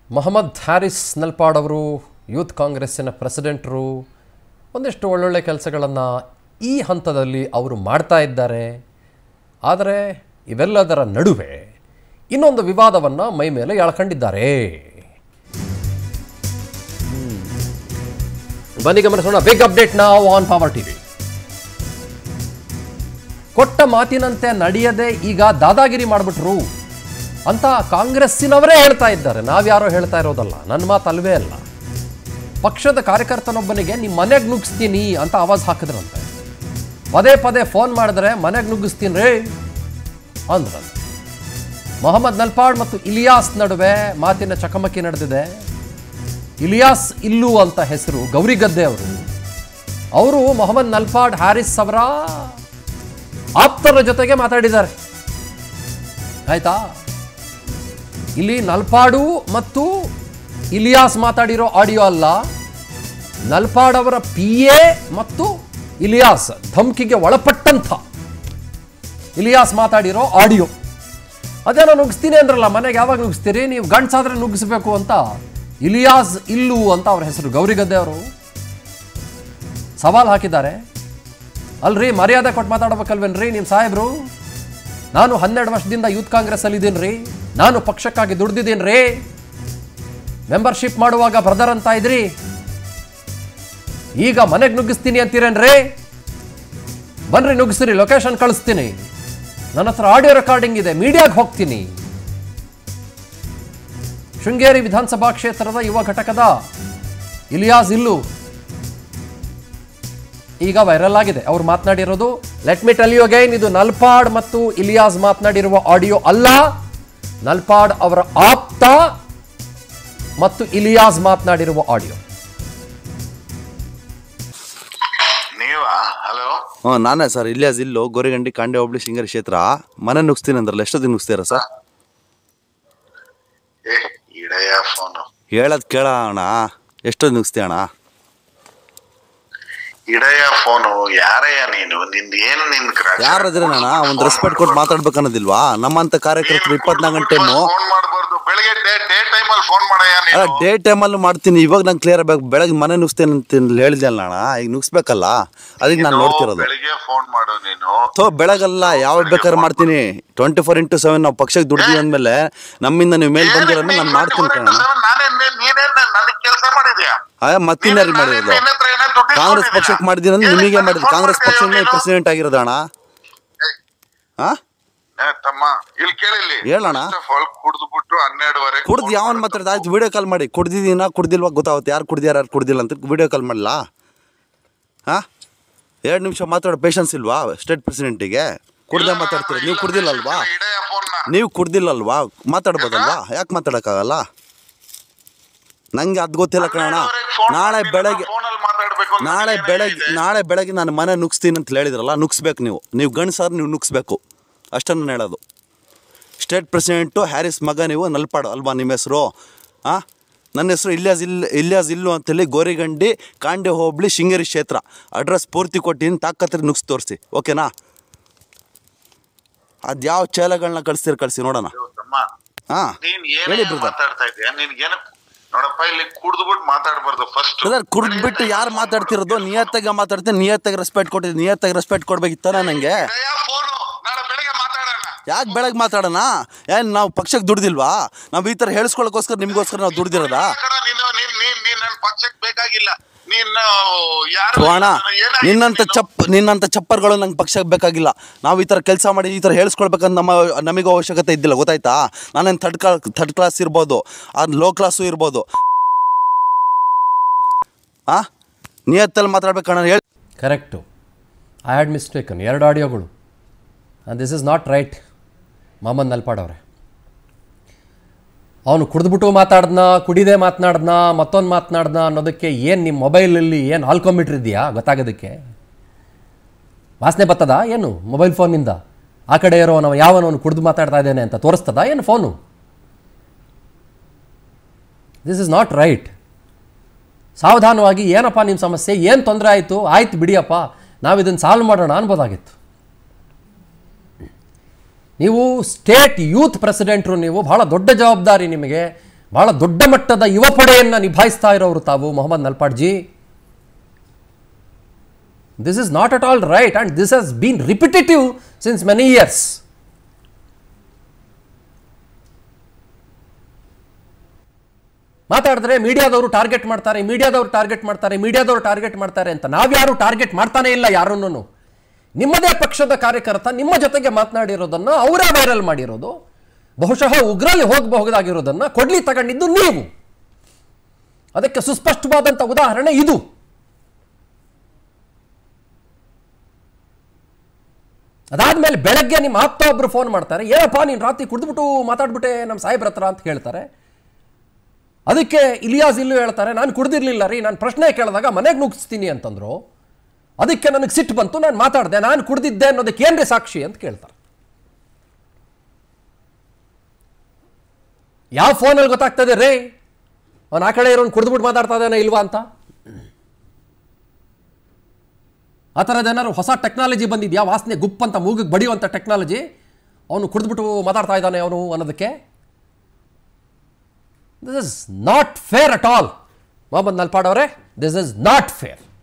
Mohammed Harris Nalpad ಅವರು youth ಕಾಂಗ್ರೆಸ್ಸಿನ ಪ್ರೆಸಿಡೆಂಟರು. ಒಂದಿಷ್ಟು ಒಳ್ಳೊಳ್ಳೆ ಕೆಲಸಗಳನ್ನು ಈ ಹಂತದಲ್ಲಿ ಅವರು ಮಾಡ್ತಾ ಇದ್ದಾರೆ. ಆದರೆ ಇವೆಲ್ಲದರ ನಡುವೆ ಇನ್ನೊಂದು ವಿವಾದವನ್ನು ಮೈ ಮೇಲೆ ಎಳ್ಕೊಂಡಿದ್ದಾರೆ. ಬನ್ನಿ ಗಮನಿಸೋಣ. ಬಿಗ್ ಅಪ್ಡೇಟ್ ನಾವು ಆನ್ ಪವರ್ ಟಿವಿ. ಕೊಟ್ಟ ಮಾತಿನಂತೆ ನಡೆಯದೆ ಈಗ ದಾದಾಗಿರಿ ಮಾಡಿಬಿಟ್ರು ಅಂತ ಕಾಂಗ್ರೆಸ್ಸಿನವರೇ ಹೇಳ್ತಾ ಇದ್ದಾರೆ. ನಾವ್ಯಾರೋ ಹೇಳ್ತಾ ಇರೋದಲ್ಲ, ನನ್ನ ಮಾತು ಅಲ್ವೇ ಅಲ್ಲ. ಪಕ್ಷದ ಕಾರ್ಯಕರ್ತನೊಬ್ಬನಿಗೆ ನಿಮ್ಮ ಮನೆಗೆ ನುಗ್ಗಿಸ್ತೀನಿ ಅಂತ ಆವಾಜ್ ಹಾಕಿದ್ರಂತೆ. ಪದೇ ಪದೇ ಫೋನ್ ಮಾಡಿದ್ರೆ ಮನೆಗೆ ನುಗ್ಗಿಸ್ತೀನಿ ರೇ ಅಂದ್ರಂತೆ. ಮೊಹಮ್ಮದ್ ನಲ್ಪಾಡ್ ಮತ್ತು ಇಲಿಯಾಸ್ ನಡುವೆ ಮಾತಿನ ಚಕಮಕಿ ನಡೆದಿದೆ. ಇಲಿಯಾಸ್ ಇಲ್ಲು ಅಂತ ಹೆಸರು, ಗೌರಿಗದ್ದೆ ಅವರು ಮೊಹಮ್ಮದ್ ನಲ್ಪಾಡ್ ಹ್ಯಾರಿಸ್ ಅವರ ಆಪ್ತರ ಜೊತೆಗೆ ಮಾತಾಡಿದ್ದಾರೆ. ಆಯ್ತಾ? ಇಲ್ಲಿ ನಲ್ಪಾಡು ಮತ್ತು ಇಲಿಯಾಸ್ ಮಾತಾಡಿರೋ ಆಡಿಯೋ ಅಲ್ಲ, ನಲ್ಪಾಡ್ ಅವರ PA ಮತ್ತು ಇಲಿಯಾಸ್ ಧಮ್ಕಿಗೆ ಒಳಪಟ್ಟಂಥ ಇಲಿಯಾಸ್ ಮಾತಾಡಿರೋ ಆಡಿಯೋ. ಅದೇನೋ ನುಗ್ಗಿಸ್ತೀನಿ ಅಂದ್ರಲ್ಲ, ಮನೆಗೆ ಯಾವಾಗ ನುಗ್ಗಿಸ್ತೀರಿ ನೀವು? ಗಂಡ್ಸಾದ್ರೆ ನುಗ್ಗಿಸ್ಬೇಕು ಅಂತ ಇಲಿಯಾಸ್ ಇಲ್ಲು ಅಂತ ಅವ್ರ ಹೆಸರು, ಗೌರಿಗದ್ದೆ ಅವರು ಸವಾಲು ಹಾಕಿದ್ದಾರೆ. ಅಲ್ರಿ, ಮರ್ಯಾದೆ ಕೊಟ್ಟು ಮಾತಾಡ್ಬೇಕಲ್ವೇನ್ರಿ ನಿಮ್ಮ ಸಾಹೇಬ್ರು? ನಾನು 12 ವರ್ಷದಿಂದ ಯೂತ್ ಕಾಂಗ್ರೆಸ್ ಅಲ್ಲಿ ಇದ್ದೀನಿ ರೀ, ನಾನು ಪಕ್ಷಕ್ಕಾಗಿ ದುಡ್ದಿದ್ದೀನಿ ರೀ, ಮೆಂಬರ್ಶಿಪ್ ಮಾಡುವಾಗ ಬ್ರದರ್ ಅಂತ ಇದ್ರಿ, ಈಗ ಮನೆಗೆ ನುಗ್ಗಿಸ್ತೀನಿ ಅಂತೀರೇನ್ರಿ? ಬನ್ರಿ ನುಗ್ಗಿಸ್ರಿ, ಲೊಕೇಶನ್ ಕಳಿಸ್ತೀನಿ, ನನ್ನ ಹತ್ರ ಆಡಿಯೋ ರೆಕಾರ್ಡಿಂಗ್ ಇದೆ, ಮೀಡಿಯಾಗೆ ಹೋಗ್ತೀನಿ. ಶೃಂಗೇರಿ ವಿಧಾನಸಭಾ ಕ್ಷೇತ್ರದ ಯುವ ಘಟಕದ ಇಲಿಯಾಸ್ ಇಲ್ಲು ಈಗ ವೈರಲ್ ಆಗಿದೆ. ಅವ್ರು ಮಾತನಾಡಿರೋದು, let me tell you again, ಇದು ನಲ್ಪಾಡ್ ಮತ್ತು ಇಲಿಯಾಸ್ ಮಾತನಾಡಿರುವ ಆಡಿಯೋ ಅಲ್ಲ, ನಲ್ಪಾಡ್ ಅವರ ಆಪ್ತ ಮತ್ತು ಇಲಿಯಾಸ್ ಮಾತನಾಡಿರುವ ಆಡಿಯೋ. ನಾನೇ ಸರ್, ಇಲಿಯಾಸ್ ಇಲ್ಲು, ಗೋರಿಗಂಡಿ, ಕಾಂಡೆ ಹೋಬಳಿ, ಶೃಂಗೇರಿ ಕ್ಷೇತ್ರ. ಮನೆ ನುಗ್ಸ್ತೀನಿ ಅಂದ್ರಲ್ಲ, ಎಷ್ಟೊತ್ತಿಗೆ ನುಗ್ಸ್ತೀರಾ ಸರ್? ಹೇಳದ್ ಕೇಳ ಅಣ್ಣ, ಎಷ್ಟೊತ್ತಿಗೆ ನುಗ್ಸ್ತೀಯ ಅಣ್ಣ? ಇಡಯ ಫೋನು. ಯಾರಯ್ಯ ನೀನು? ನಿಂದೇನು? ನಿನ್ ಯಾರದ್ರಣ್ಣ ಒಂದು ರೆಸ್ಪೆಕ್ಟ್ ಕೊಟ್ಟು ಮಾತಾಡ್ಬೇಕು ಅನ್ನೋದಿಲ್ವಾ? ನಮ್ಮಂತ ಕಾರ್ಯಕರ್ತರು 24 ಗಂಟೆ ಫೋನ್ ಮಾಡಬಾರ್ದು. ಬೆಳಗ್ಗೆ ಡೇ ಟೈಮ್ ಅಲ್ಲಿ ಫೋನ್ ಮಾಡಯ್ಯ. ಡೇ ಟೈಮಲ್ಲಿ ಮಾಡ್ತೀನಿ, ಇವಾಗ ನಂಗೆ ಕ್ಲಿಯರ್ ಆಗ್ಬೇಕು. ಬೆಳಗ್ಗೆ ಮನೆ ನುಗ್ಸ್ತೇನೆ ಅಂತ ಹೇಳಿದೆ ಅಲ್ಲ ಅಣ್ಣ, ಈಗ ನುಗ್ಸ್ಬೇಕಲ್ಲ, ಅದಕ್ಕೆ ನಾನು ನೋಡ್ತಿರೋದು. ಬೆಳಿಗ್ಗೆ ಫೋನ್ ಮಾಡು ನೀನು. ಬೆಳಗಲ್ಲ, ಯಾವ ಬೇಕಾದ್ರೆ ಮಾಡ್ತೀನಿ. 24x7 ನಾವು ಪಕ್ಷಕ್ಕೆ ದುಡ್ದೀವಿ ಅಂದ್ಮೇಲೆ ನಮ್ಮಿಂದ ನೀವು ಮೇಲ್ ಬಂದಿರೋ ನಾನು ಮಾಡ್ತೀನಿ ಕಣ. ಮತ್ತಿನ್ಯಾರು ಮಾಡಿರೋದು? ಕಾಂಗ್ರೆಸ್ ಪಕ್ಷಕ್ಕೆ ಮಾಡಿದಿರ, ನಿಮಗೆ ಮಾಡಿದ್ರು. ಕಾಂಗ್ರೆಸ್ ಪಕ್ಷದಿಂದ ಪ್ರೆಸಿಡೆಂಟ್ ಆಗಿರೋದು ಅಣ್ಣ. ಹೇಳೋಣ, ಕುಡ್ದು ಯಾವನ್ ಮಾತಾಡ್ದ? ಆಯ್ತು, ವಿಡಿಯೋ ಕಾಲ್ ಮಾಡಿ. ಕುಡ್ದಿದ್ದೀನ ಕುಡ್ದಿಲ್ವಾ ಗೊತ್ತಾಗುತ್ತೆ, ಯಾರು ಕುಡ್ದಿಯಾರ ಯಾರು ಕುಡ್ದಿಲ್ಲ ಅಂತ ವಿಡಿಯೋ ಕಾಲ್ ಮಾಡಲ್ಲ? 2 ನಿಮಿಷ ಮಾತಾಡೋ ಪೇಷನ್ಸ್ ಇಲ್ವಾ ಸ್ಟೇಟ್ ಪ್ರೆಸಿಡೆಂಟಿಗೆ? ಕುಡ್ದೆ ಮಾತಾಡ್ತೀರ ನೀವು? ಕುಡ್ದಿಲ್ಲ ಅಲ್ವಾ ನೀವು? ಕುಡ್ದಿಲ್ಲ ಅಲ್ವಾ? ಮಾತಾಡ್ಬೋದಲ್ವಾ? ಯಾಕೆ ಮಾತಾಡೋಕ್ಕಾಗಲ್ಲ? ನಂಗೆ ಅದು ಗೊತ್ತಿಲ್ಲ ಕಣ. ನಾಳೆ ಬೆಳಗ್ಗೆ ನಾನು ಮನೆ ನುಗ್ಸ್ತೀನಿ ಅಂತ ಹೇಳಿದ್ರಲ್ಲ, ನುಗ್ಸ್ಬೇಕು. ನೀವು ಗಂಡ್ಸಾರ್, ನೀವು ನುಗ್ಸ್ಬೇಕು ಅಷ್ಟನ್ನು ನಾನು ಹೇಳೋದು. ಸ್ಟೇಟ್ ಪ್ರೆಸಿಡೆಂಟು ಹ್ಯಾರಿಸ್ ಮಗ ನೀವು, ನಲ್ಪಾಡು ಅಲ್ವಾ ನಿಮ್ಮ ಹೆಸರು? ನನ್ನ ಹೆಸರು ಇಲಿಯಾಸ್ ಇಲ್ಲು ಅಂತೇಳಿ, ಗೋರಿಗಂಡಿ, ಕಾಂಡೆ ಹೋಬಳಿ, ಶೃಂಗೇರಿ ಕ್ಷೇತ್ರ. ಅಡ್ರೆಸ್ ಪೂರ್ತಿ ಕೊಟ್ಟಿನಿ, ತಾಕತ್ರಿ ನುಗ್ಸಿ ತೋರಿಸಿ, ಓಕೆನಾ? ಅದು ಯಾವ ಚೇಲಗಳನ್ನ ಕಳಿಸಿ ನೋಡೋಣ. ಹೇಳಿ ಬ್ರದರ್. ನೋಡಪ್ಪ, ಇಲ್ಲಿ ಕುಡ್ದ್ಬಿಟ್ಟು ಮಾತಾಡ್ಬಾರ್ದು. ಫಸ್ಟ್ ಕುಡ್ದ್ಬಿಟ್ಟು ಯಾರು ಮಾತಾಡ್ತಿರೋದು? ನಿಯತ್ತಾಗಿ ಮಾತಾಡ್ತೀನಿ, ನಿಯತ್ತಾಗಿ ರೆಸ್ಪೆಕ್ಟ್ ಕೊಟ್ಟಿದ್ದೀನಿ. ನಿಯತ್ತಾಗಿ ರೆಸ್ಪೆಕ್ಟ್ ಕೊಡ್ಬೇಕಿತ್ತಾನ ನಂಗೆ? ಯಾಕೆ ಬೆಳಗ್ಗೆ ಮಾತಾಡೋಣ? ಏನು ನಾವು ಪಕ್ಷಕ್ಕೆ ದುಡ್ದಿಲ್ವಾ? ನಾವು ಈ ಥರ ಹೇಳಿಸ್ಕೊಳ್ಳೋಕ್ಕೋಸ್ಕರ ನಿಮ್ಗೋಸ್ಕರ ನಾವು ದುಡ್ದಿರೋದಾ? ನಿನ್ನಂತ ಚಪ್ಪರ್ಗಳು ನಂಗೆ ಪಕ್ಷಕ್ಕೆ ಬೇಕಾಗಿಲ್ಲ. ನಾವು ಈ ಥರ ಕೆಲಸ ಮಾಡಿ ಈ ಥರ ಹೇಳಿಸ್ಕೊಳ್ಬೇಕಂತ ನಮಗೂ ಅವಶ್ಯಕತೆ ಇದ್ದಿಲ್ಲ, ಗೊತ್ತಾಯ್ತಾ? ನಾನೇನು ಥರ್ಡ್ ಕ್ಲಾಸ್ ಇರ್ಬೋದು, ಅದು ಲೋ ಕ್ಲಾಸು ಇರ್ಬೋದು. ನಿಯತ್ತಲ್ಲಿ ಮಾತಾಡ್ಬೇಕಣ್ಣ, ಹೇಳಿ. Correct, I had mistaken. 2 ಆಡಿಯೋಗಳು. And this is not right. Mohammed Nalpad ಅವರೇ, ಅವನು ಕುಡಿದ್ಬಿಟ್ಟು ಮಾತಾಡ್ದನ, ಕುಡಿದೇ ಮಾತನಾಡ್ದನ, ಮತ್ತೊಂದು ಮಾತನಾಡ್ದನ ಅನ್ನೋದಕ್ಕೆ ಏನು ನಿಮ್ಮ ಮೊಬೈಲಲ್ಲಿ ಏನು ಆಲ್ಕೊಂಬಿಟ್ರ್ ಇದೆಯಾ ಗೊತ್ತಾಗೋದಕ್ಕೆ? ವಾಸನೆ ಬರ್ತದ ಏನು ಮೊಬೈಲ್ ಫೋನಿಂದ? ಆ ಕಡೆ ಇರೋ ನಾವು ಯಾವನವನು ಕುಡಿದು ಮಾತಾಡ್ತಾ ಇದ್ದೇನೆ ಅಂತ ತೋರಿಸ್ತದ ಏನು phone? This is not right. ಸಾವಧಾನವಾಗಿ, ಏನಪ್ಪ ನಿಮ್ಮ ಸಮಸ್ಯೆ, ಏನು ತೊಂದರೆ ಆಯಿತು ಬಿಡಿಯಪ್ಪ, ನಾವು ಇದನ್ನು ಸಾಲ್ವ್ ಮಾಡೋಣ ಅನ್ಬೋದಾಗಿತ್ತು. ನೀವು ಸ್ಟೇಟ್ ಯೂತ್ ಪ್ರೆಸಿಡೆಂಟ್ರು, ನೀವು ಬಹಳ ದೊಡ್ಡ ಜವಾಬ್ದಾರಿ ನಿಮಗೆ. ಬಹಳ ದೊಡ್ಡ ಮಟ್ಟದ ಯುವ ಪಡೆಯನ್ನು ನಿಭಾಯಿಸ್ತಾ ಇರೋರು ತಾವು Mohammed Nalpadji. This is not at all right and this has been repetitive since many years. ಮಾತಾಡಿದ್ರೆ ಮೀಡಿಯಾದವರು ಟಾರ್ಗೆಟ್ ಮಾಡ್ತಾರೆ, ಮೀಡಿಯಾದವರು ಟಾರ್ಗೆಟ್ ಮಾಡ್ತಾರೆ, ಮೀಡಿಯಾದವರು ಟಾರ್ಗೆಟ್ ಮಾಡ್ತಾರೆ ಅಂತ. ನಾವ್ಯಾರು ಟಾರ್ಗೆಟ್ ಮಾಡ್ತಾನೆ ಇಲ್ಲ ಯಾರನ್ನೂ. ನಿಮ್ಮದೇ ಪಕ್ಷದ ಕಾರ್ಯಕರ್ತ ನಿಮ್ಮ ಜೊತೆಗೆ ಮಾತನಾಡಿರೋದನ್ನು ಅವರೇ ವೈರಲ್ ಮಾಡಿರೋದು, ಬಹುಶಃ ಉಗ್ರಲ್ಲಿ ಹೋಗಬಹುದಾಗಿರೋದನ್ನು ಕೊಡ್ಲಿ ತಗೊಂಡಿದ್ದು ನೀವು. ಅದಕ್ಕೆ ಸುಸ್ಪಷ್ಟವಾದಂಥ ಉದಾಹರಣೆ ಇದು. ಅದಾದ್ಮೇಲೆ ಬೆಳಗ್ಗೆ ನಿಮ್ಮ ಆಪ್ತ ಒಬ್ರು ಫೋನ್ ಮಾಡ್ತಾರೆ, ಏನಪ್ಪ ನೀನು ರಾತ್ರಿ ಕುಡಿದ್ಬಿಟ್ಟು ಮಾತಾಡ್ಬಿಟ್ಟೆ ನಮ್ಮ ಸಾಹೇಬ್ರ ಹತ್ರ ಅಂತ ಹೇಳ್ತಾರೆ. ಅದಕ್ಕೆ ಇಲಿಯಾಸ್ ಇಲ್ಲೂ ಹೇಳ್ತಾರೆ, ನಾನು ಕುಡ್ದಿರ್ಲಿಲ್ಲ ರೀ, ನಾನು ಪ್ರಶ್ನೆ ಕೇಳಿದಾಗ ಮನೆಗೆ ನುಗ್ಗಿಸ್ತೀನಿ ಅಂತಂದ್ರು. ಅದಕ್ಕೆ ನನಗೆ ಸಿಟ್ಟು ಬಂತು, ನಾನು ಮಾತಾಡಿದೆ, ನಾನು ಕುಡ್ದಿದ್ದೆ ಅನ್ನೋದಕ್ಕೆ ಏನ್ರಿ ಸಾಕ್ಷಿ ಅಂತ ಕೇಳ್ತಾರೆ. ಯಾವ ಫೋನಲ್ಲಿ ಗೊತ್ತಾಗ್ತದೆ ರೇ ಅವನು ಆ ಕಡೆ ಇರೋನು ಕುಡಿದ್ಬಿಟ್ಟು ಮಾತಾಡ್ತಾ ಇದ್ದಾನೆ ಇಲ್ವಾ ಅಂತ? ಆ ಥರದ ಏನಾದ್ರು ಹೊಸ ಟೆಕ್ನಾಲಜಿ ಬಂದಿದ್ಯಾ? ವಾಸನೆ ಗುಪ್ ಅಂತ ಮೂಗಿಗೆ ಬಡಿಯುವಂಥ ಟೆಕ್ನಾಲಜಿ, ಅವನು ಕುಡಿದ್ಬಿಟ್ಟು ಮಾತಾಡ್ತಾ ಇದ್ದಾನೆ ಅವನು ಅನ್ನೋದಕ್ಕೆ. This is not fair at all Mohammed Nalpad ಅವರೇ, ದಿಸ್ ಇಸ್ ನಾಟ್ ಫೇರ್.